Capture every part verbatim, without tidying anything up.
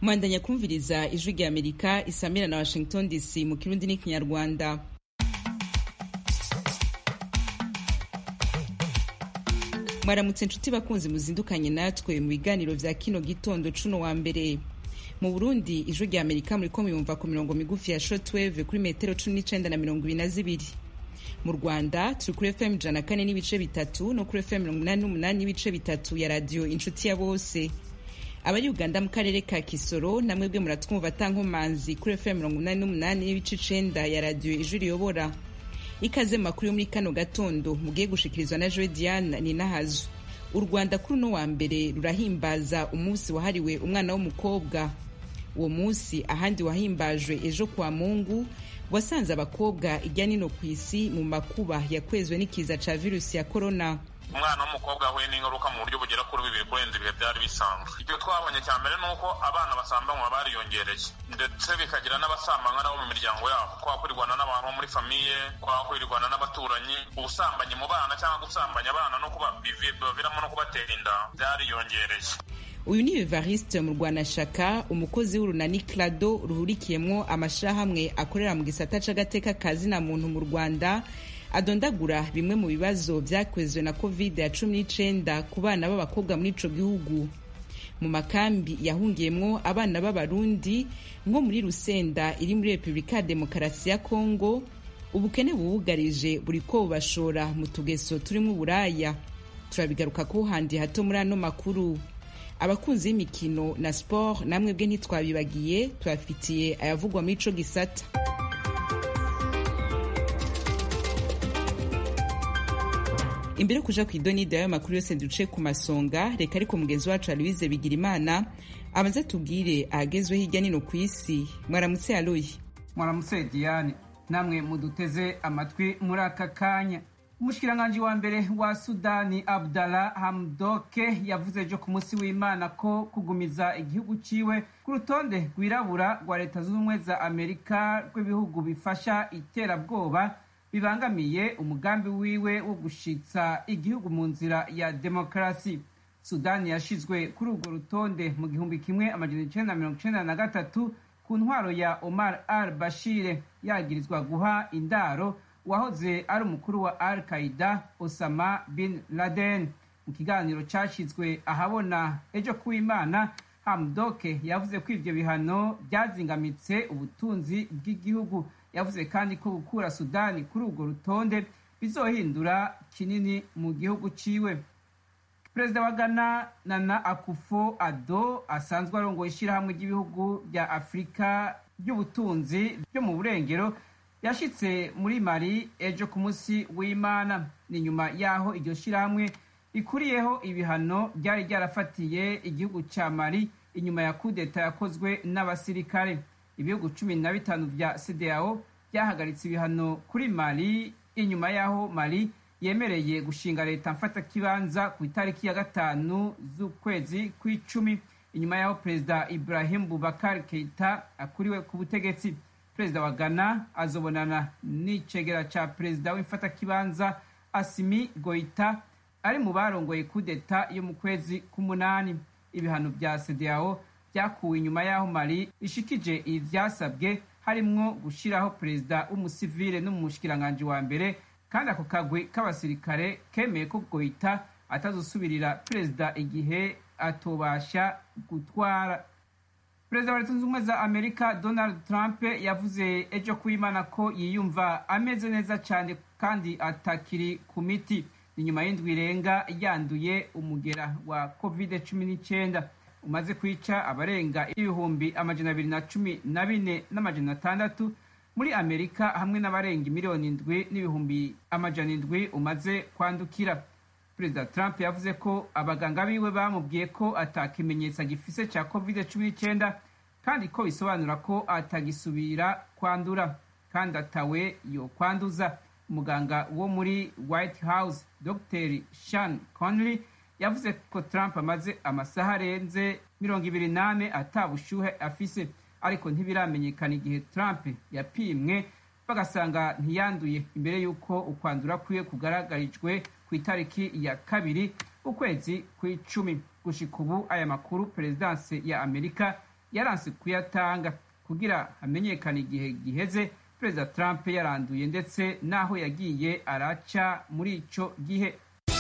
Mwandanya kumviriza Ijwi ry'Amerika isamira na Washington D C mu Kirundi n'Ikinyarwanda. Mwaramutse nshuti bakunzi muzindukanye natwe mu biganiro vya kino gitondo cuno wa mbere. Mu Burundi Ijwi ry'Amerika muri ko muyumva ku mirongo migufi ya shortwave kuri metero cumi n'icenda na mirongo ibiri na zibiri. Mu Rwanda turi kuri F M ijana na kane n'ibice bitatu no kuri F M mirongo umunani n'umunani n'ibice bitatu ya radio Inshuti ya Bose. Abari Uganda mu karere ka Kisoro namwe bwe muratwumva tankomanzi kuri F M mirongo umunani n'umunani n'ibice icenda ya radio Ijwi riyobora. Ikaze makuru yo muri kano gatondo mugiye gushikirizwa na Joe Diane ni nahazo. U Rwanda kuri no wa mbere rurahimbaza umunsi wahariwe umwana w'umukobwa. Uwo munsi ahandi wahimbajwe ejo kwa Mungu wasanze abakobwa ijya nino kwisi mu makuba yakwezwe n'ikiza ca virusi ya corona. Umwana w'umukobwa ahuye n'ingaruka mu buryo bugera kuri bibiri kurenza ibihe byari bisanzwe. Ibyo twabonye cya mbere nuko abana basambanywa bariyongereye ndetse bikagira n'abasambanywa nabo mu miryango yabo, kwakurirwana n'abantu muri famiye, kwakurirwana n'abaturanyi. Ubusambanyi mu bana cyangwa gusambanya abana no kuba biviramo no kubatera inda byariyongereye. Uyu ni Evariste mu Rwanda shaka umukozi w'urunani Clado ruhurikiyemwo amashirahamwe akorera mu gisata c'agateka kazi na muntu mu Rwanda, adondagura bimwe mu bibazo vyakwezwe na covid cumi n'icenda ku bana b'abakobwa muri ico gihugu. Mu makambi yahungiyemwo abana b'Abarundi nko muri Rusenda iri muri Republika Demokarasi ya Kongo, ubukene bubugarije buriko bubashora mu tugeso turimo uburaya. Turabigaruka ko handi hato muri ano makuru. Abakunzi y'imikino na sport namwe bwe ntitwabibagiye, twafitiye ayavugwa muri ico gisata. Imbere kuja kw'idonida y'ayo makuru yose duce ku masonga, reka ariko mugenzi wacu Aloise Bigirimana amaze tubwire ahagezweho hirya nino kw'isi. Mwaramutse Aloyi. Mwaramutse Diane, namwe muduteze amatwi muri aka kanya. Umushikiranganji wa mbere wa Sudani Abdallah Hamdoke yavuze ejo ku munsi w'Imana ko kugumiza igihugu ciwe ku rutonde rwirabura rwa Leta Zunze Ubumwe za Amerika rw'ibihugu bifasha iterabwoba bibangamiye umugambi wiwe wo gushitsa igihugu mu nzira ya demokarasi. Sudani yashizwe kuri urwo rutonde mu gihumbi kimwe amajana icenda na mirongo icenda na gatatu ku ntwaro ya Omar al-Bashir, yagirizwa guha indaro wahoze ari umukuru wa Al-Qaeda Osama bin Laden. Mu kiganiro cashizwe ahabona ejo kuw'Imana, Hamdoke yavuze ko ivyo bihano byazingamitse ubutunzi bw'igihugu. Yavuze kandi ko gukura Sudani kuri urwo rutonde bizohindura kinini mu gihugu ciwe. Perezida wa Ghana Nana Akufo-Addo asanzwe arongoye ishirahamwe ry'ibihugu bya Afrika by'ubutunzi byo mu burengero yashitse muri Mali ejo ku munsi w'Imana. Ni nyuma yaho iryo shirahamwe ikuriyeho ibihano byari byarafatiye igihugu ca Mali inyuma ya kudeta yakozwe n'abasirikare. Ibihugu cumi na bitanu vya C D A O byahagaritse ibihano kuri Mali inyuma yaho Mali yemereye gushinga leta mfata kibanza ku itariki ya gatanu z'ukwezi kw'icumi inyuma yaho Perezida Ibrahim Boubacar Keita akuriwe ku butegetsi. Perezida wa Ghana azobonana n'icegera ca perezida w'imfata kibanza Assimi Goita ari mu barongoye kudeta yo mu kwezi k'umunani. Ibihano vya C D A O byakuwe inyuma yaho Mali ishikije ivyasabwe harimwo gushiraho perezida w'umusivile n'umushikiranganji wa mbere, kandi ako kagwi k'abasirikare kemeye ko Goita atazosubirira perezida igihe atobasha gutwara. Perezida wa Leta Zunze Ubumwe za Amerika Donald Trump yavuze ejo kuw'Imana ko yiyumva ameze neza cyane kandi atakiri ku miti. Ni nyuma y'indwi irenga yanduye umugera wa covid cumi n'icenda umaze kwica abarenga ibihumbi amajana abiri na cumi na bine n'amajana atandatu muri Amerika, hamwe n'abarenga miliyoni indwi n'ibihumbi amajana indwi umaze kwandukira. Perezida Trump yavuze ko abaganga biwe bamubwiye ko atakimenyetso gifise ca covid cumi n'icenda kandi ko bisobanura ko atagisubira kwandura kandi atawe yo kwanduza. Umuganga wo muri White House Doctor Sean Conley yavuze ko Trump amaze amasaha arenze mirongo ibiri nane atabushuhe afise, ariko ntibiramenyekana igihe Trump yapimwe bagasanga ntiyanduye imbere y'uko ukwandura kwiye kugaragarijwe ku itariki ya kabiri ukwezi kw'icumi. Gushika ubu aya makuru Perezidanse ya Amerika yaranse kuyatanga kugira hamenyekane igihe giheze perezida Trump yaranduye ndetse n'aho yagiye araca muri ico gihe.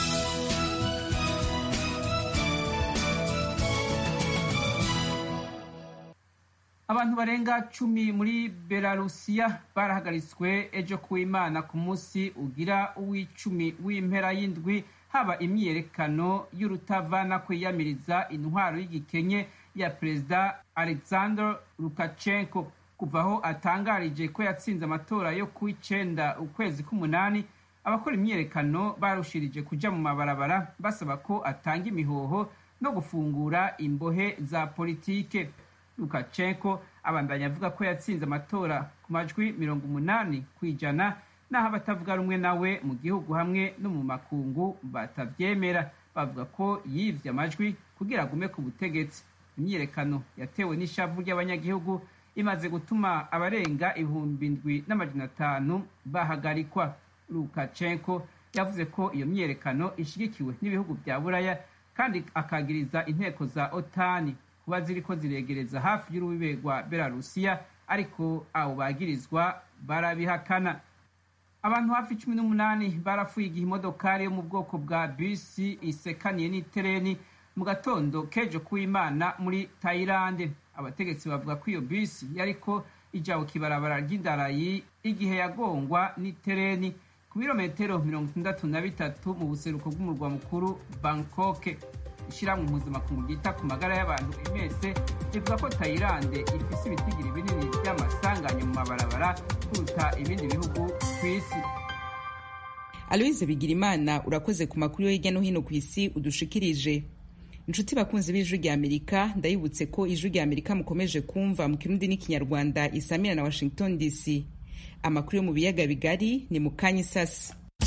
Abantu barenga cumi muri Belarusiya barahagaritswe ejo kuw'Imana ku munsi ugira uw'icumi w'impera y'indwi haba imyiyerekano y'urutavana kwiyamiriza intwaro y'igikenye ya perezida Alexander Lukashenko kuva aho atangarije ko yatsinze amatora yo ku icenda ukwezi k'umunani. Abakora imyiyerekano barushirije kuja mu mabarabara basaba ko atanga imihoho no gufungura imbohe za politike. Lukashenko abandanya avuga ko yatsinze amatora ku majwi mirongo umunani kw'ijana naho abatavuga rumwe nawe mu gihugu hamwe no mu makungu batavyemera, bavuga ko yivye amajwi kugira agume ku butegetsi. Imyiyerekano yatewe n'ishavu ry'abanyagihugu imaze gutuma abarenga ibihumbi ndwi n'amajana atanu bahagarikwa. Lukashenko yavuze ko iyo myiyerekano ishigikiwe n'ibihugu vya Buraya kandi akagiriza inteko za otani kuba ziriko ziregereza hafi y'urubibe rwa Belarusiya, ariko abo bagirizwa barabihakana. Abantu hafi cumi n'umunani barafuye igihe imodokari yo mu bwoko bwa bisi isekaniye n'itereni mu gatondo kejo kuw'Imana muri Thailand. Abategetsi bavuga ko iyo bisi yariko ija ku kibarabara ry'indarayi igihe yagongwa n'itereni ku birometero mirongo itandatu na bitatu mu buseruko bw'umurwa mukuru Bangkok. Ishiramwe mpuzamakungu ryita ku magara y'abantu O M S ivuga ko Thailand ifise ibitigiri binini by'amasanganya mu mabarabara kuruta ibindi bihugu ku isi. Aloise Bigirimana, urakoze ku makuru yo hirya no hino ku isi udushikirije. Inshuti bakunzi b'Ijwi ry'Amerika, ndayibutse ko Ijwi ry'Amerika mukomeje kumva mu Kirundi n'Ikinyarwanda isamira na Washington D C. Amakuru yo mu biyaga bigari ni mu kanya isasi.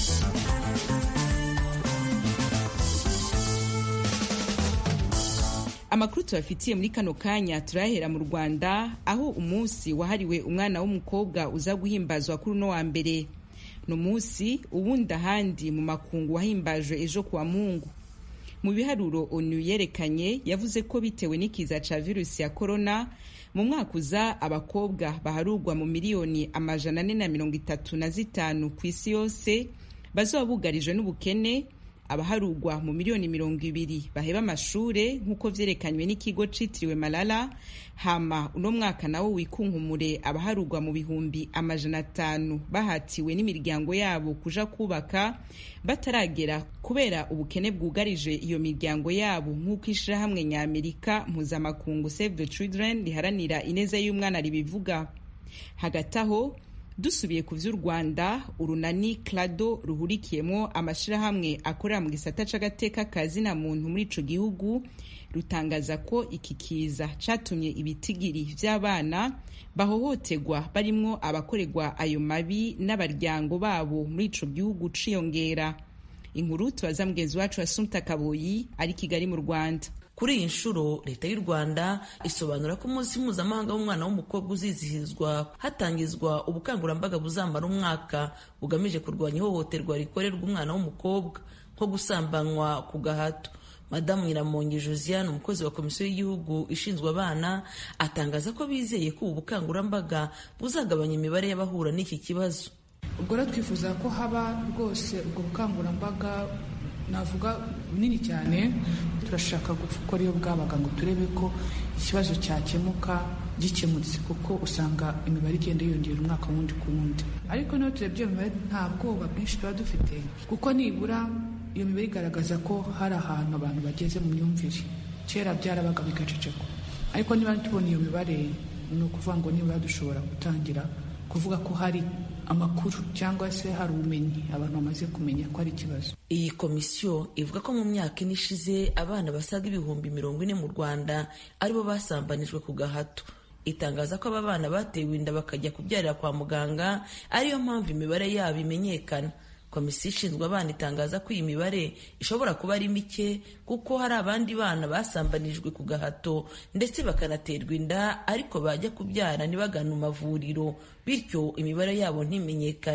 Amakuru tubafitiye muri kano kanya turahera mu Rwanda, aho umunsi wahariwe umwana w'umukobwa uza guhimbazwa kuri uno wa mbere. No munsi ubundi ahandi mu makungu wahimbajwe ejo kuwa Mungu. Mu biharuro ONU yerekanye yavuze ko bitewe n'ikiza ca virusi ya corona mu mwaka uza abakobwa baharugwa mu miliyoni amajana ane na mirongo itatu na zitanu ku isi yose bazoba bugarijwe n'ubukene, abaharugwa mu miliyoni mirongo ibiri baheba amashure nk'uko vyerekanywe n'ikigo citiriwe Malala. Hama uno mwaka nawo wikunkumure abaharugwa mu bihumbi amajana atanu bahatiwe n'imiryango yabo kuja kubaka bataragera kubera ubukene bwugarije iyo miryango yabo, nk'uko ishirahamwe ry'Amerika mpuzamakungu Save the Children riharanira ineza y'umwana ribivuga. Hagati aho dusubiye ku vy'u Rwanda, urunani Clado ruhurikiyemwo amashirahamwe akorera mu gisata c'agateka kazina muntu muri ico gihugu rutangaza ko iki kiza catumye ibitigiri vy'abana bahohoterwa barimwo abakorerwa ayo mabi n'abaryango babo muri ico gihugu ciyongera. Inkuru tubaza mugenzi wacu Assumpta Kaboyi ari Kigali mu Rwanda. Kuri iyi nshuro leta y'u Rwanda isobanura ko umunsi mpuzamahanga w'umwana w'umukobwa uzizihizwa hatangizwa ubukangurambaga buzamara umwaka bugamije kurwanya ihohoterwa rikorerwa umwana w'umukobwa nko gusambanywa ku gahato. Madamu Nyiramongi Josiane, umukozi wa Komisiyo y'Igihugu ishinzwe abana, atangaza ko bizeye ko ubu bukangurambaga buzagabanya imibare y'abahura n'iki kibazo. Ubwo rero twifuza ko haba rwose ubwo bukangurambaga navuga bunini cyane. Turashaka gukora iyo bwabaga ngo turebe ko ikibazo cyakemuka gikemutse, kuko usanga imibare igenda yiyongera umwaka wundi ku wundi. Ariko niyo turebye iyo mibare nta bwoba bwinshi tuba dufite, kuko nibura iyo mibare igaragaza ko hari ahantu abantu bageze mu myumvire. Kera byarabaga bigaceceka, ariko niba tubona iyo mibare ni ukuvuga ngo nibura dushobora gutangira kuvuga ko hari amakuru cyangwa se hari ubumenyi abantu bamaze kumenya ko ari ikibazo. Iyi komisiyo ivuga ko mu myaka ine ishize abana basaga ibihumbi mirongo ine mu Rwanda aribo basambanijwe ku gahato. Itangaza ko aba bana batewe inda bakajya kubyarira kwa muganga, ariyo mpamvu imibare yabo imenyekana. Komisiyo ishinzwe abana itangaza ko iyi mibare ishobora kuba ari mike kuko hari abandi bana basambanijwe ku gahato ndetse bakanaterwa inda ariko bajya kubyara ntibagane mu mavuriro, bityo imibare yabo ntimenyekane.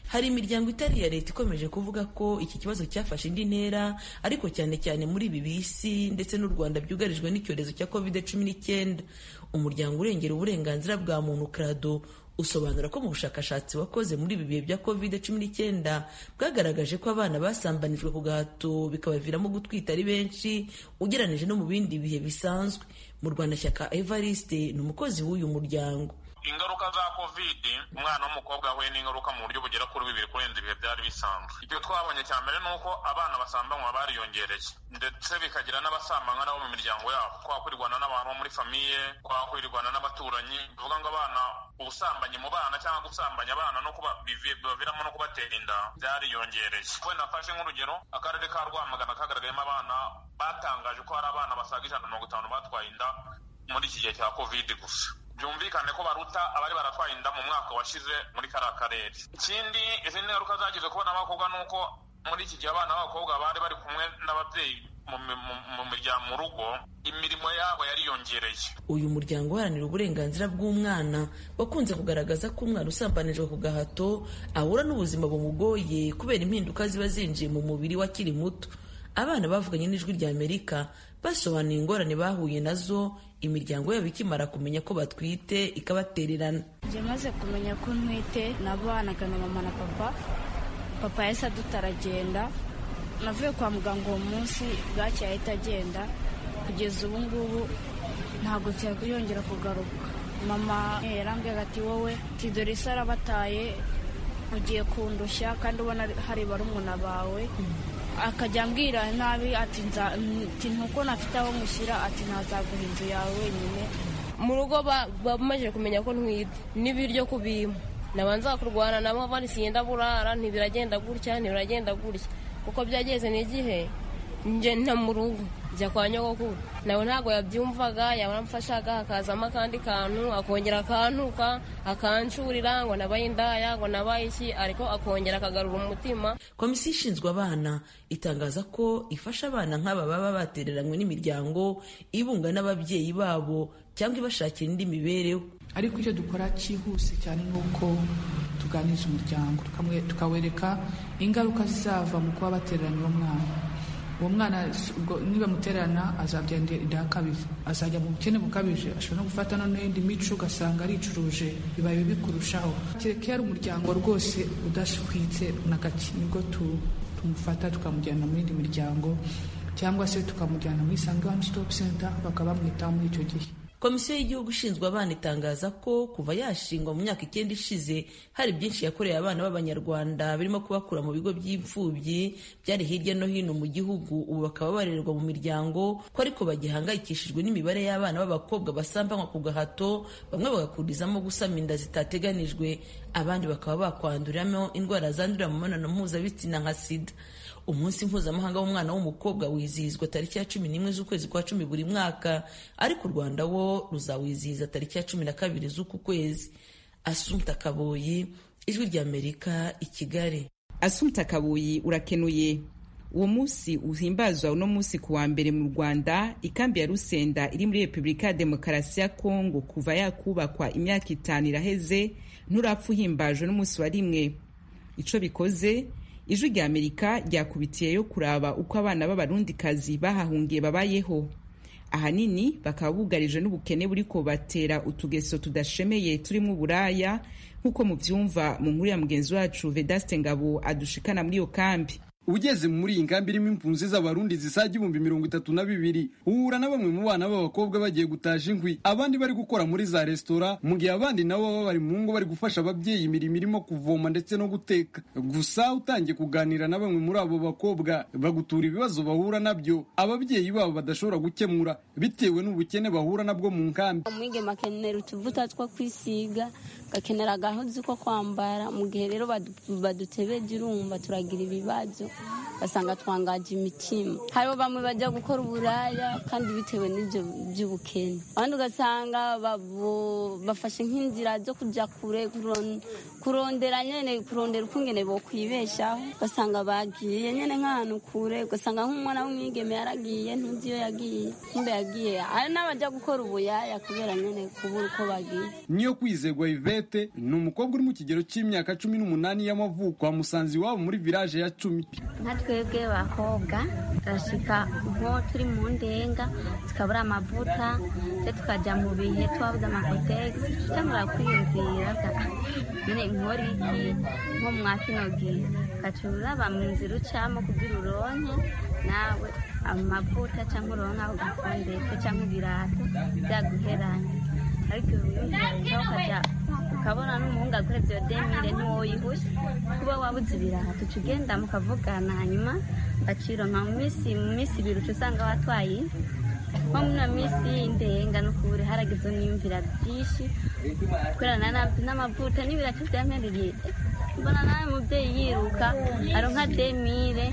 Hari imiryango itari ya leta ikomeje kuvuga ko iki kibazo cyafashe indi ntera, ariko cyane cyane muri ibi bisi ndetse n'u Rwanda byugarijwe n'icyorezo cya covid cumi n'icyenda. Umuryango urengera uburenganzira bwa muntu Krado usobanura ko mu bushakashatsi wakoze muri ibi bihe bya covid cumi n'icyenda bwagaragaje ko abana basambanijwe ku gahato bikabaviramo gutwita ari benshi ugereranije no mu bindi bihe bisanzwe. Mu Rwanda, Shyaka Evariste ni umukozi w'uyu muryango. Ingaruka za covid umwana w'umukobwa ahuye n'ingaruka mu buryo bugera kuri bibiri kurenza ibihe byari bisanzwe. Ibyo twabonye cya mbere ni uko abana basambanywa bariyongereye, ndetse bikagira n'abasambanywa nabo mu miryango yabo, kwa kwirwana n'abantu bo muri famiye, kwa kwirwana n'abaturanyi. Bivuga ngo abana, ubusambanyi mu bana cyangwa gusambanya abana no kuba biviramo no kubatera inda byariyongereye. Wenda nafashe nk'urugero, akarere ka Rwamagana kagaragayemo abana batangaje ko hari abana basaga ijana na mirongo itanu batwaye inda muri iki gihe cya covid gusa. Byumvikane ko baruta abari baratwaye inda mu mwaka washize muri kariya karere. Ikindi, izindi ngaruka zagize kubona abakobwa ni uko muri iki gihe abana b'abakobwa bari bari kumwe n'ababyeyi mu miryango mu rugo, imirimo yabo yariyongereye. Uyu muryango uharanira uburenganzira bw'umwana wakunze kugaragaza ko umwana usambanijwe ku gahato ahura n'ubuzima bumugoye kubera impinduka ziba zinjiye mu mubiri wakiri muto. Abana bavuganye n'Ijwi ry'Amerika basobanuye ingorane bahuye nazo, imiryango yabo ikimara kumenya ko batwite ikabatererana. Njye maze kumenya ko ntwite nabanaga na mama na papa. Papa yahise adutaragenda, navuye kwa muganga uwo munsi bwacya ahita agenda. Kugeza ubu ngubu ntabwo cyakuyongera kugaruka. Mama yarambwira ati wowe tidore isi arabataye ugiye kundushya kandi ubona hari barumuna bawe. Akajya ambwira nabi ati ntuko nafite aho mushyira, ati ntazaguha inzu yawe wenyine. Mu rugo bamaze kumenya ko ntwite n'ibiryo kubima, nabanza kurwana nabo bari siyenda burara, ntibiragenda gutya ntibiragenda gutya, kuko byageze n'igihe nje nta mu rugo njya kwa nyogokuru, nawe ntabwo yabyumvaga. Yaramfashaga hakazamo akandi kantu, akongera akantuka akancurira ngo nabaye indaya ngo nabaye iki, ariko akongera akagarura umutima. Komisiyo ishinzwe abana itangaza ko ifasha abana nk'aba baba batereranywe n'imiryango, ibunga n'ababyeyi babo cyangwa ibashakira indi mibereho. Ariko icyo dukora cyihuse cyane ni uko tuganiriza umuryango tukawereka ingaruka zizava mu kuba batereranye uwo mwana. Uwo mwana niba muterana azabyandira idakabije, azajya mu bukene bukabije, ashobora no gufata no n'indi mico ugasanga aricuruje, bibaye bibi kurushaho. Kereka yari umuryango rwose udashwitse na gake, nibwo tumufata tukamujyana mu yindi miryango, cyangwa se tukamujyana muri Isange One Stop Center bakaba bamwitaho muri icyo gihe. Komisiyo y'igihugu ishinzwe abana itangaza ko kuva yashingwa mu myaka icyenda ishize hari byinshi yakoreye abana b'Abanyarwanda, birimo kubakura mu bigo by'imfubyi byari hirya no hino mu gihugu, ubu bakaba barererwa mu miryango, ko ariko bagihangayikishijwe n'imibare y'abana b'abakobwa basambanywa ku gahato, bamwe bagakurizamo gusama inda zitateganijwe, abandi bakaba bakwanduriramo indwara zandurira mu mibonano mpuzabitsina nka sida. Umunsi mpuzamahanga w'umwana w'umukobwa wizihizwa tariki ya cumi n'imwe z'ukwezi kwa cumi buri mwaka, ariko u Rwanda wo ruzawizihiza tariki ya cumi na kabiri z'uku kwezi. Assumpta Kaboyi, Ijwi ry'Amerika, i Kigali. Assumpta Kaboyi, urakenuye. Uwo munsi uhimbazwa uno munsi kuwa mbere mu Rwanda, ikambi ya Rusenda iri muri Repubulika ya Demokarasi ya Kongo kuva yakubakwa imyaka itanu iraheze, nturapfa uhimbajwe n'umunsi wa rimwe. Ico bikoze, Ijwi ry'Amerika ryakubitiyeyo kuraba uko abana b'abarundikazi bahahungiye babayeho. Ahanini bakaba bugarije n'ubukene buriko batera utugeso tudashemeye turimo uburaya, nk'uko muvyumva mu nkuru ya mugenzi wacu Vedaste Ngabo adushikana muri iyo kambi. Ugeze muri iyi nkambi irimo impunzi z'abarundi zisaga ibihumbi mirongo itatu na bibiri, uhura na bamwe mu bana b'abakobwa bagiye gutaja inkwi, abandi bari gukora muri za resitora, mu gihe abandi nabo baba bari mu ngo bari gufasha ababyeyi imirimo irimo kuvoma ndetse no guteka. Gusa utangiye kuganira na bamwe muri abo bakobwa bagutura ibibazo bahura nabyo ababyeyi babo badashobora gukemura bitewe n'ubukene bahura nabwo mu nkambi. Umwigeme akenera utuvuta two kwisiga, gakenera agahuzu ko kwambara, mu gihe rero badutebeje urumva turagira ibibazo. basanga twangaje imitima. Hariho bamwe bajya gukora uburaya kandi bitewe n'ibyo by'ubukene, abandi ugasanga bafashe nk'inzira zo kujya kure kurondera nyene kurondera ukungene bo kwibeshaho, ugasanga bagiye nyene nk'ahantu kure, ugasanga nk'umwana w'umwigeme yaragiye ntuzi iyo yagiye kumbe yagiye. Hari n'abajya gukora ubuyaya kubera nyene kubura uko bagiye. Niyo kwizegwa Yvette ni umukobwa uri mu kigero cy'imyaka cumi n'umunani y'amavuko kwa musanzi wabo muri village ya Cumi. Twebwe bakobwa turashika nko turi mu ndenga tukabura amavuta cyo tukajya mu bihe twabuze amakotegisi tutangura kwiyumvira nyine inkori iki nko mwakinogi kacura ba mu nzira ucamo kugira uronke nawe amavuta cyangwa uronka ugakondeka cyangwa ibirato byaguheranye. Ariko uyu ukajya ukabona n'umuhungu akoretse iyo demire ntiwoyihushe kuba wabuze ibirato tugenda mukavugana hanyuma bacironka mu minsi mu minsi ibiri usanga watwaye nko muri iyo minsi y'indenga n'ukuri haragize n'imvira byinshi kurana n'amavuta n'ibirato byampereye mbona nawe mubyeyi yiruka aronka demire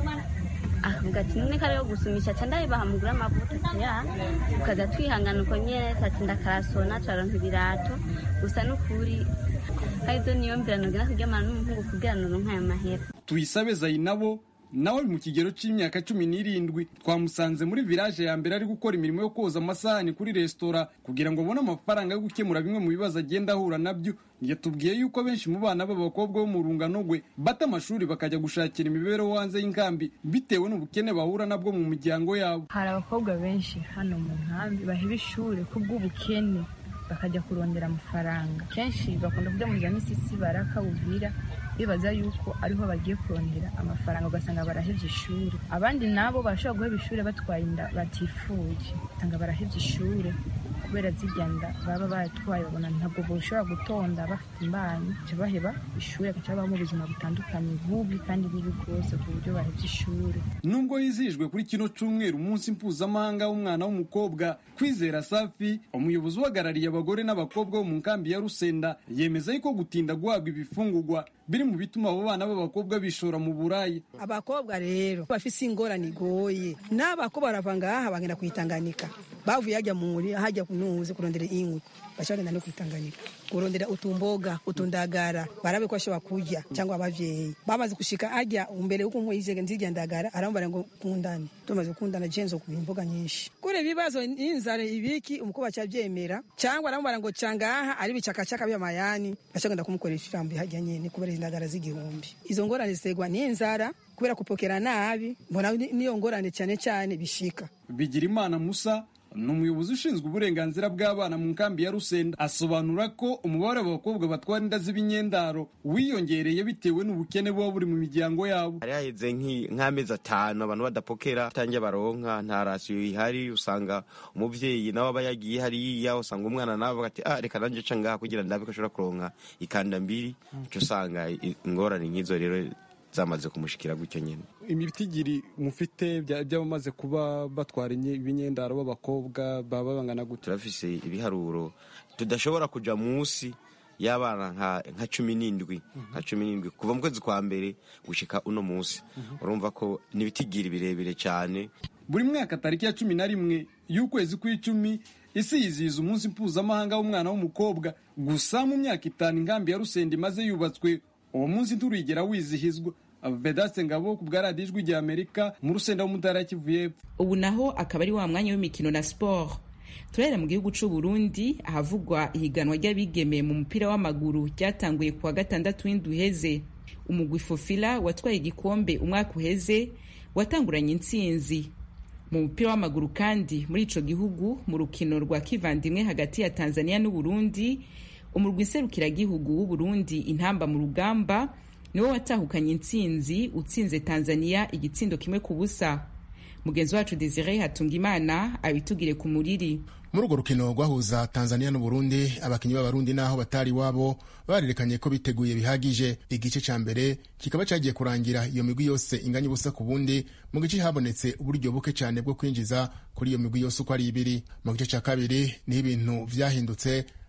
avuga ati none kare yo gusumisha cyanda bahamugura amavuta ya ukaza twihangana uko nyene tatinda karasona twaronka ibirato gusa n'ukuri haizo niyo mbirano gina kuryamana n'umuhungu kugira ngo nkaya mahera. Tuyisabe Zainabo nawe mu kigero cy'imyaka cumi n'irindwi twamusanze muri village ya mbere ari gukora imirimo yo koza amasahani kuri restaurant kugira ngo abone amafaranga yo gukemura bimwe mu bibazo agenda ahura nabyo. Yatubwiye yuko benshi mu bana b'abakobwa bo mu rungano rwe bata amashuri bakajya gushakira imibereho hanze y'inkambi bitewe n'ubukene bahura nabwo mu miryango yabo. Hari abakobwa benshi hano mu nkambi baheba ishuri kubw'ubukene bakajya kurondera amafaranga. Kenshi bakunda kujya mu misisi barakabubwira bibaza yuko ariho bagiye kurondera amafaranga ugasanga barahevye ishuri. Abandi nabo bashobora guheba ishuri batwaye inda batifuje usanga barahevye ishuri kubera zigenda baba batwaye babona ntabwo boshobora gutonda bafite imbanyi cyo baheba ishuri akacaba mu buzima butandukanye bubi kandi bibi rwose ku buryo bahevye ishuri. Nubwo yizihijwe kuri kino cyumweru umunsi mpuzamahanga w'umwana w'umukobwa, Kwizera Safi umuyobozi uhagarariye abagore n'abakobwa bo mu nkambi ya Rusenda yemeza yuko gutinda guhabwa ibifungurwa biri mu bituma abo bana b'abakobwa bishora mu burayi. Abakobwa rero bafise ingorane igoye n'abakobwa baravanga aha bagenda kwitanganika bavuye hajya muri hajya kunuze kurondera inkwi bashagenda no kwitanganika kurondera utumboga utundagara barabe ko ashobora kujya cyangwa abavyeyi bamaze gushika ajya umbere uko nkuyije nzigandagara arambara ngo kundane tumaze kundana jenzo ku imboga nyinshi kure bibazo inzare ibiki umukobwa cyavyemera cyangwa arambara ngo cangaha ari bicakacaka by'amayani bashagenda kumukoresha irambi hajya nyene kubera indagara z'igihumbi. Izo ngorane zisegwa n'inzara kubera kupokera nabi mbona niyo ngorane cyane cyane bishika. Bigirimana Musa ni umuyobozi ushinzwe uburenganzira bw'abana mu nkambi ya Rusenda asobanura ko umubare w'abakobwa batwara inda z'ibinyendaro wiyongereye bitewe n'ubukene buba buri mu miryango yabo. Hari haheze nk'amezi atanu abantu badapokera tangiye baronka nta rasiyo ihari, usanga umuvyeyi nawe aba yagiye hariya, usanga umwana nawe ati ah reka nanje ca ngaha kugira ndabe ko ashobora kuronka ikanda mbiri, cyo usanga ingorane nk'izo rero zamaze kumushikira gutyo nyene. Imitigiri mufite by'abamaze kuba batwara ibinyendaro b'abakobwa baba bangana gute? Turafise ibiharuro tudashobora kuja munsi y'abana nka nka cumi n'indwi nka cumi n'indwi kuva mu kwezi kwa mbere gushika uno munsi. Urumva ko nibitigiri birebire cyane. Buri mwaka tariki ya cumi na rimwe y'ukwezi kw'icumi isi yizihiza umunsi mpuzamahanga w'umwana w'umukobwa. Gusa mu myaka itanu inkambi ya Rusenda imaze yubatswe uwo munsi nturigera wizihizwa. Vedaste Ngabo ku bwa radiyo Ijwi ry'Amerika mu Rusenda w'Umutara Kivu y'Epfo. Ubu naho akaba ari wa mwanya w'imikino na sport. Turera mu gihugu c'u Burundi ahavugwa ihiganwa ry'abigeme mu mupira w'amaguru ryatanguye kuwa gatandatu w'indwi heze. Umugwi Fofila watwaye igikombe umwaka uheze watanguranye intsinzi. Mu mupira w'amaguru kandi muri ico gihugu mu rukino rwa kivandimwe hagati ya Tanzania n'u Burundi, umurwi serukira gihugu w'u Burundi intamba mu rugamba niwo watahukanye intsinzi utsinze Tanzania igitsindo kimwe ku busa. Mugenzi wacu Desire Hatungimana abitugire ku muriri. Muri urwo rukino rwahuza Tanzania n'u Burundi, abakinyi b'abarundi naho batari wabo barerekanye ko biteguye bihagije. Igice ca mbere kikaba cagiye kurangira iyo migwi yose inganya ubusa ku bundi, mu gice habonetse uburyo buke cyane bwo kwinjiza kuri iyo migwi yose uko ari ibiri. Mu gice ca kabiri ni ibintu vyahindutse,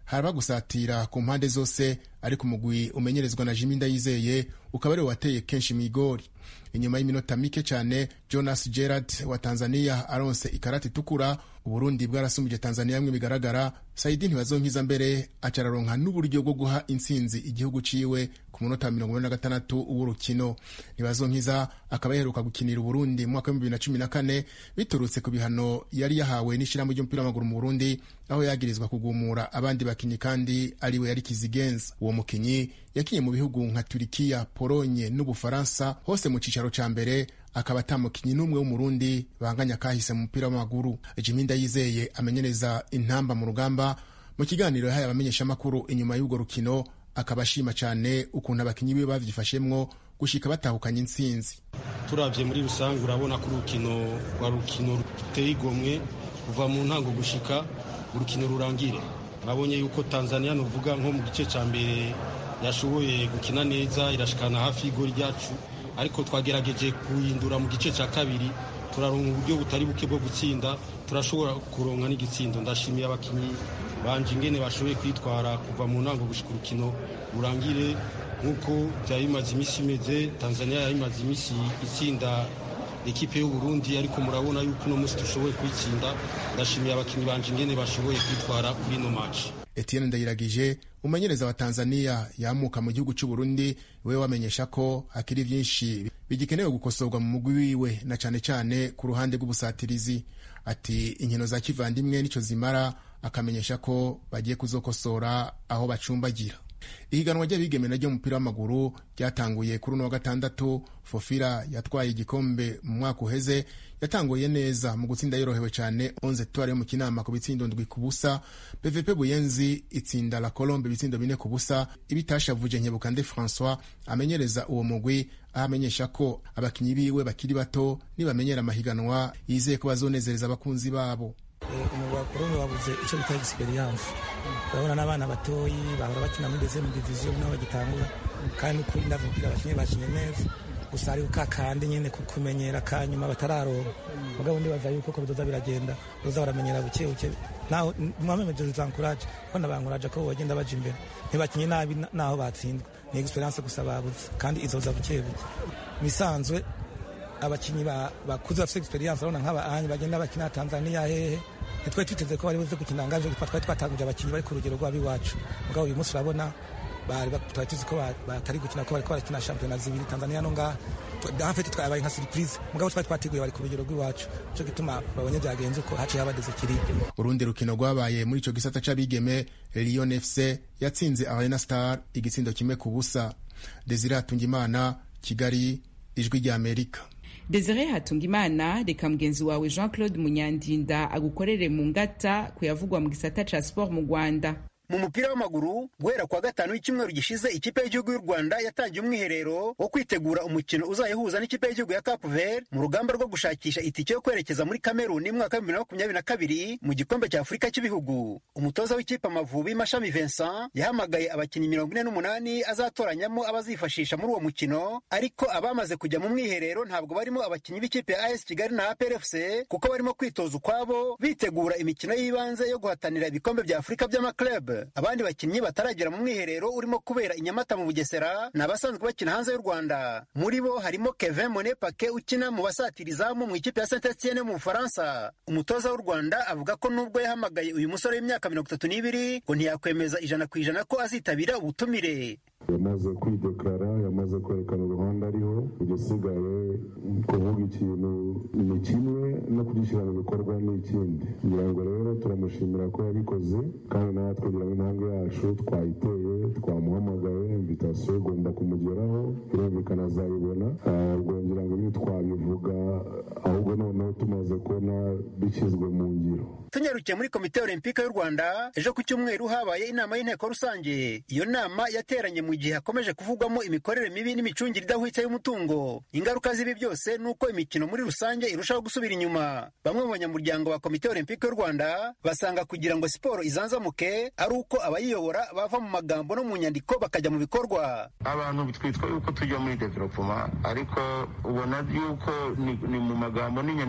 haraba gusatira ku mpande zose, ariko umugwi umenyerezwa na Jimmy Ndayizeye ukaba ari wateye kenshi mwigori. Inyuma y'iminota mike cyane Jonas Gerard wa Tanzania aronse ikarati tukura, Uburundi bwarasumbije Tanzania mwe bigaragara. Saidi ntibazonkiza mbere acararonka n'uburyo bwo guha intsinzi igihugu ciwe ku munota mirongo ine na gatandatu w'urukino. Ntibazonkiza akaba yaheruka gukinira Uburundi mu mwaka wa bibiri na cumi na kane biturutse ku bihano yari yahawe n'ishirahamwe ry'umupira w'amaguru mu Burundi, aho yagirizwa kugumura abandi bakinyi kandi ariwe yari kizigenza. Uwo mukinyi yakinye mu bihugu nka Turikiya, Polonye n'Ubufaransa, hose mu cicaro ca mbere, akaba atamukinyi n'umwe w'umurundi banganya kahise mu mupira w'amaguru. Jimmy Ndayizeye amenyereza intamba mu rugamba mu kiganiro yahaye abamenyesha makuru inyuma y'ugo rukino, akaba ashima cyane ukuntu abakinyi be bavyifashemwo gushika batahukanye intsinzi. Turavye muri rusange urabona ko urukino rwa rukino ruteye igomwe kuva mu ntango gushika urukino rurangire. Nabonye yuko Tanzania novuga nko mu gice ca mbere yashoboye gukina neza, irashikana hafi y'igori ryacu, ariko twagerageje kuhindura mu gice ca kabiri, turaronka uburyo butari buke bwo gutsinda, turashobora kuronka n'igitsindo. Ndashimiye abakinyi banje ingene bashoboye kwitwara kuva mu ntango gushika urukino rurangire nk'uko byari bimaze imisi imeze. Tanzania yari imaze imisi itsinda ekipe y'u Burundi, ariko murabona yuko uno musi dushoboye kwitsinda. Ndashimiye abakinyi banje ingene bashoboye kwitwara kuri ino match. Etienne Ndayiragije umenyereza wa Tanzania yamuka mu gihugu cy'u Burundi, we wamenyesha ko hakiri byinshi bigikenewe gukosorwa mu mugwi wiwe, na cyane cyane ku ruhande rw'ubusatirizi. Ati inkino za kivandimwe nico zimara, akamenyesha ko bagiye kuzokosora aho bacumbagira. Ihiganwa ry'abigeme naryo umupira w'amaguru ryatanguye kuri uno wa gatandatu. Fofira yatwaye igikombe mu mwaka uheze, yatanguye neza mu gutsinda yorohewe cyane onze twari mu kinama ku bitsindo ndwi ku busa. P V P Buyenzi itsinda la Colombe bitsindo bine ku busa. Ibitashavuje Nkebukande François amenyereza uwo mugwi, ahamenyesha ko abakinyi biwe bakiri bato nibamenyera amahiganwa yizeye ko bazonezereza abakunzi babo. Umugwa Colombe wabuze ico bita experience. Urabona n'abana batoyi bahora bakina muri deuxième division nabo bagitangura, kandi kuri ndavugira abakinyi bakinye neza, gusa ari ukakandi nyene kukumenyera kanyuma batararonka. Mugabo ndi baza yuko ko bizoza biragenda, bizoza baramenyera buke buke. Naho mwamemeje zancourage ko nabankuraje ko bagenda baje imbere, ntibakinye nabi naho batsindwa, ni experience gusa babuze, kandi izoza buke buke. Misanzwe abakinyi bakuze bafite experience, urabona nk'aba anyi bagenda bakina Tanzania hehe, nitwe twiteze ko bari buze gukina nganje, twari twatanguje abakinyi bari ku rugero rw'abiwacu. Mugabo uyu munsi urabona bari twari tuzi ko batari gukina, ko bari barakina championnat zibiri Tanzania no ngaha, hafite twabaye nka surprise. Mugabo twari twateguye bari ku rugero rw'iwacu, cyo gituma babonye byagenze ko haciye habadeze kirike. Urundi rukino rwabaye muri ico gisata c'abigeme, Lyon F C yatsinze Arena Star igitsindo kimwe ku busa. Desire Hatungimana, Kigali, Ijwi ry'Amerika. Desire Hatungimana, reka mugenzi wawe Jean Claude Munyandinda agukorere mu ngata kuyavugwa mu gisata ca sport mu Rwanda. Mu mupira w'amaguru guhera kwa gatanu w'icyumweru gishize, ikipe y'igihugu y'u Rwanda yatangiye umwiherero wo kwitegura umukino uzayihuza n'ikipe y'igihugu ya Cape Verde mu rugamba rwo gushakisha itike yo kwerekeza muri Cameroon mu mwaka wa bibiri na makumyabiri na kabiri mu gikombe cya Afurika cy'ibihugu. Umutoza w'ikipe Amavubi Mashami Vincent yahamagaye abakinnyi mirongo ine n'umunani azatoranyamo abazifashisha muri uwo mukino, ariko abamaze kujya mu mwiherero ntabwo barimo abakinnyi b'ikipe ya A S Kigali na A P R F C, kuko barimo kwitoza ukwabo bitegura imikino y'ibanze yo guhatanira ibikombe bya Afurika by'amaklub. Abandi bakinnyi bataragera mu mwiherero urimo kubera i Nyamata mu Bugesera n'abasanzwe bakina hanze y'u Rwanda. Muri bo harimo Kevin Monepake ukina mu basatirizamu mu ikipe ya Saint Etienne mu Bufaransa. Umutoza w'u Rwanda avuga ko nubwo yahamagaye uyu musore w'imyaka mirongo itatu n'ibiri ngo ntiyakwemeza ijana ku ijana ko azitabira ubutumire. Yamaze kwideklara, yamaze kwerekana uruhande ariho, igisigaye kuvuga ikintu ni kimwe no kugishyira mu bikorwa ni ikindi. Ngira ngo rero turamushimira ko yabikoze, kandi natwe kugira ngo intambwe yacu twayiteye, twamuhamagaye, invitation igomba kumugeraho, birumvikana azayibona. Rwongera ngo ibi twabivuga, ahubwo noneho tumaze kubona bishyizwe mu ngiro. Tunyarukiye muri komite olympique y'u Rwanda, ejo ku cyumweru habaye inama y'inteko rusange. Iyo nama yateranye mu gihe hakomeje kuvugwamo imikorere mibi n'imicungire idahwitse y'umutungo. Ingaruka z'ibi byose nuko imikino muri rusange irushaho gusubira inyuma. Bamwe mu banyamuryango ba komite olympique y'u Rwanda basanga kugira ngo siporo izanzamuke ari uko abayiyobora bava mu magambo no mu nyandiko bakajya mu bikorwa. Abantu bitwitwa yuko tujya muri development, ariko ubona yuko ni, ni mu magambo n'inyandiko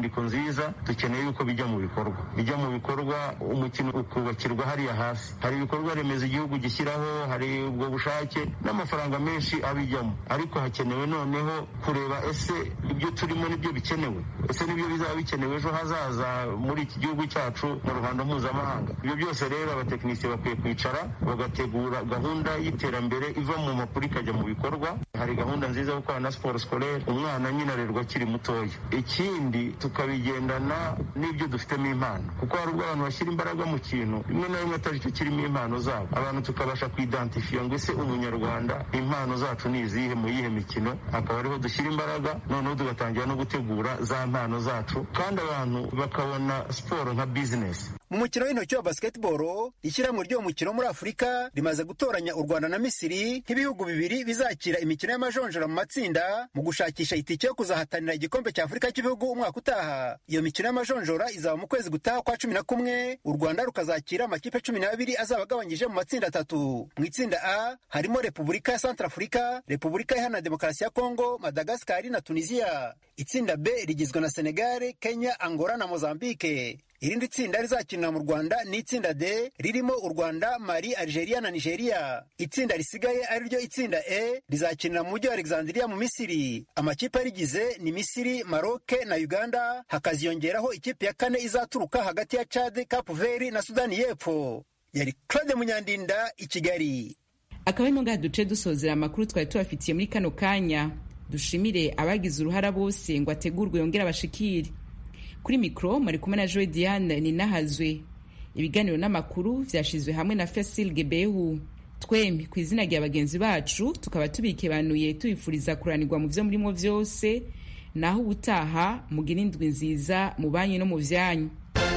inyandiko nziza dukeneye yuko bijya mu bikorwa bijya mu bikorwa umukino ukubakirwa hariya hasi. Hari ibikorwa remezo igihugu gishyiraho, hari ubwo bushake n'amafaranga menshi abijyamo, ariko hakenewe noneho kureba ese ibyo turimo nibyo bikenewe, ese nibyo bizaba bikenewe ejo hazaza muri iki gihugu cyacu mu ruhando mpuzamahanga. Ibyo byose rero abatekinisiye bakwiye kwicara bagategura gahunda y'iterambere iva mu makuru ikajya mu bikorwa. Hari gahunda nziza yo gukora na siporo scolaire, umwana nyine arerwa akiri mutoya. Ikindi tukabigendana n'ibyo dufitemo impano, kuko hari ubwo abantu bashyira imbaraga mu kintu rimwe na rimwe atari cyo kirimo impano zabo, abantu tukabasha kuidentifia ngo ese umunyarwanda impano zacu ni izihe mu yihe mikino, akaba ariho dushyira imbaraga, noneho tugatangira no gutegura za mpano zacu, kandi abantu bakabona siporo nka business. Mu mukino w'intoki wa basketball, ishyirahamwe ry'uwo mukino muri Afurika rimaze gutoranya u Rwanda na Misiri nk'ibihugu bibiri bizakira imikino y'amajonjora mu matsinda mu gushakisha itike yo kuzahatanira igikombe cya Afurika cy'ibihugu umwaka utaha. Iyo mikino y'amajonjora izaba mu kwezi gutaha kwa cumi na kumwe, u Rwanda rukazakira amakipe cumi n'abiri azaba agabanyije mu matsinda atatu. Mu itsinda A harimo Repubulika ya Centrafrica, Repubulika Iharanira Demokarasi ya Kongo, Madagascar na Tunisia. Itsinda B rigizwe na Senegal, Kenya, Angola na Mozambique. Irindi tsinda rizakinira mu Rwanda ni itsinda D ririmo u Rwanda, Mali, Algeria na Nigeria. Itsinda risigaye ari ryo itsinda E rizakinira mu mujyi wa Alexandria mu Misiri. Amakipe arigize ni Misiri, Maroc na Uganda, hakaziyongeraho ikipe ya kane izaturuka hagati ya Chad, Cape Verde na Sudani y'Epfo. Yari Claude Munyandinda i Kigali. Akaba ino ngaha duce dusozera amakuru twari tubafitiye muri kano kanya. Dushimire abagize uruhara bose ngo ategurwe yongera abashikire. Kuri mikro mari kumwe na Joy Diane Ninahazwe. Ibiganiro n'amakuru vyashizwe hamwe na Fasil Gebehu. Twembi ku izina rya bagenzi bacu tukaba tubikebanuye tubifuriza kuranirwa mu vyo murimo vyose, naho ubutaha mugira indwi nziza mu banyi no mu vyanyu.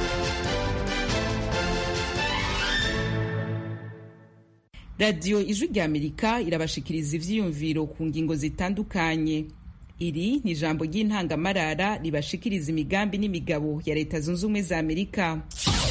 Radio Ijwi ry'Amerika irabashikiriza ivyiyumviro ku ngingo zitandukanye. Iri ni ijambo ry'intangamarara ribashikiriza imigambi n'imigabo ya Leta Zunze Ubumwe za Amerika.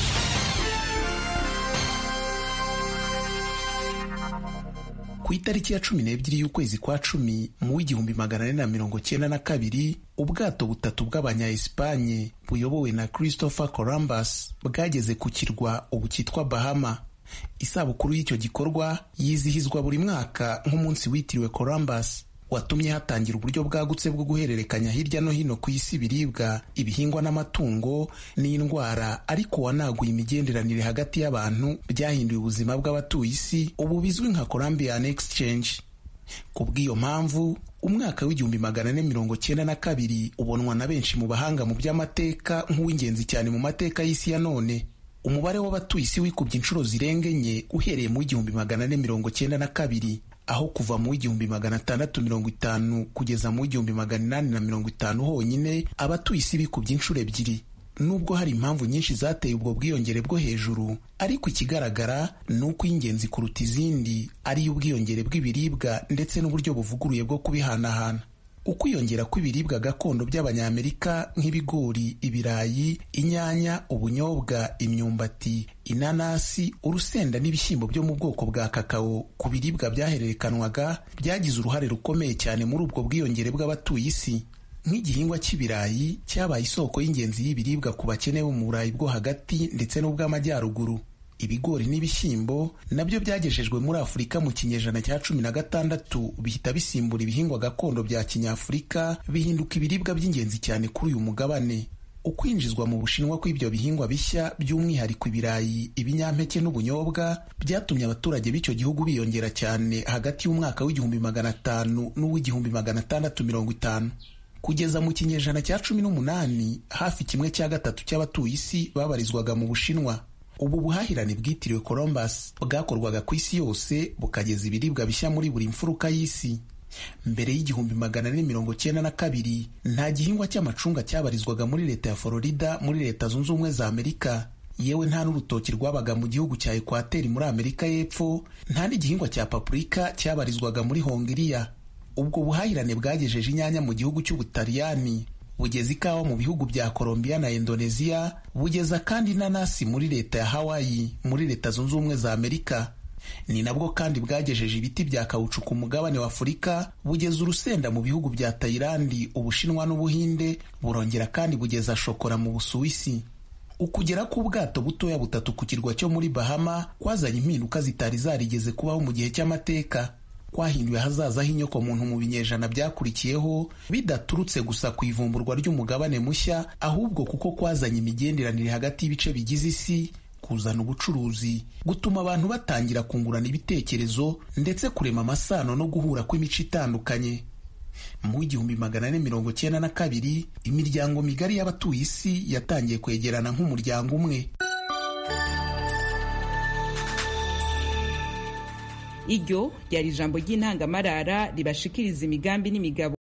Ku itariki ya cumi n'ebyiri y'ukwezi kwa cumi mu w'igihumbi magana ane na mirongo cyenda na kabiri, ubwato butatu bw'abanya-Espanye buyobowe na Christopher Columbus bwageze ku kirwa ubu cyitwa Bahama. Isabukuru y'icyo gikorwa yizihizwa buri mwaka nk'umunsi witiriwe Columbus, watumye hatangira uburyo bwagutse bwo guhererekanya hirya no hino ku isi ibiribwa, ibihingwa n'amatungo n'indwara, ariko wanaguye imigenderanire hagati y'abantu, byahinduye ubuzima bw'abatuye isi, ubu bizwi nka Columbian Exchange. Ku bw'iyo mpamvu umwaka w'igihumbi magana ane mirongo cyenda na kabiri ubonwa na benshi mu bahanga mu by'amateka nk'uw'ingenzi cyane mu mateka y'isi ya none. Umubare w'abatuye isi wikubye inshuro zirenga enye uhereye mu igihumbi magana ane mirongo cyenda na kabiri, aho kuva mu igihumbi magana atandatu mirongo itanu kugeza mu igihumbi magana inani na mirongo itanu honyine abatuye isi bikubye inshuro ebyiri. Nubwo hari impamvu nyinshi zateye ubwo bwiyongere bwo hejuru, ariko ikigaragara ni uko ingenzi kuruta izindi ari ubwiyongere bw'ibiribwa ndetse n'uburyo buvuguruye bwo kubihanahana. Ukwiyongera kw'ibiribwa gakondo by'abanyamerika nk'ibigori, ibirayi, inyanya, ubunyobwa, imyumbati, inanasi, urusenda n'ibishyimbo byo mu bwoko bwa kakao ku biribwa byahererekanwaga byagize uruhare rukomeye cyane muri ubwo bwiyongere bw'abatuye isi. Nk'igihingwa cy'ibirayi cyabaye isoko y'ingenzi y'ibiribwa ku bakene bo mu Burayi bwo hagati ndetse n'ubw'amajyaruguru. Ibigori n'ibishyimbo nabyo byagejejwe muri Afurika mu kinyejana cya cumi na gatandatu bihita bisimbura ibihingwa gakondo bya Kinyafurika, bihinduka ibiribwa by'ingenzi cyane kuri uyu mugabane. Ukwinjizwa mu Bushinwa kw'ibyo bihingwa bishya by'umwihariko ibirayi, ibinyampeke n'ubunyobwa byatumye abaturage b'icyo gihugu biyongera cyane hagati y'umwaka w'igihumbi magana atanu n'uw'igihumbi magana atandatu mirongo itanu. Kugeza mu kinyejana cya cumi n'umunani hafi kimwe cya gatatu cy'abatuye isi babarizwaga mu Bushinwa. Ubu buhahirane bwitiriwe Columbus bwakorwaga ku isi yose bukageza ibiribwa bishya muri buri mfuruka y'isi. Mbere y'igihumbi magana ane mirongo cyenda na kabiri nta gihingwa cy'amacunga cyabarizwaga muri leta ya Florida muri Leta Zunze Ubumwe za Amerika. Yewe nta n'urutoki rwabaga mu gihugu cya Ekwateri muri Amerika y'Epfo, nta n'igihingwa cya paprika cyabarizwaga muri Hongiriya. Ubwo buhahirane bwagejeje inyanya mu gihugu cy'Ubutaliyani, bugeza ikawa mu bihugu bya Colombia na Indonesia, bugeza kandi inanasi muri leta ya Hawaii muri Leta Zunze Ubumwe za Amerika. ni nabwo kandi bwagejeje ibiti bya kawucu ku mugabane wa Afurika, bugeza urusenda mu bihugu bya Tayilandi, Ubushinwa n'Ubuhinde, burongera kandi bugeza shokora mu Busuwisi. Ukugera k'ubwato butoya butatu ku kirwa cyo muri Bahama kwazanye impinduka zitari zarigeze kubaho mu gihe cy'amateka. Kwahinduye ahazaza h'inyoko muntu mu binyejana byakurikiyeho, bidaturutse gusa ku ivumburwa ry'umugabane mushya, ahubwo kuko kwazanye imigenderanire hagati y'ibice bigize isi, kuzana ubucuruzi, gutuma abantu batangira kungurana ibitekerezo ndetse kurema amasano no guhura kw'imico itandukanye. Mu igihumbi magana ane mirongo cyenda na kabiri, imiryango migari y'abatuye isi yatangiye kwegerana nk'umuryango umwe. Iryo ryari ijambo ry'intangamarara ribashikiriza imigambi n'imigabo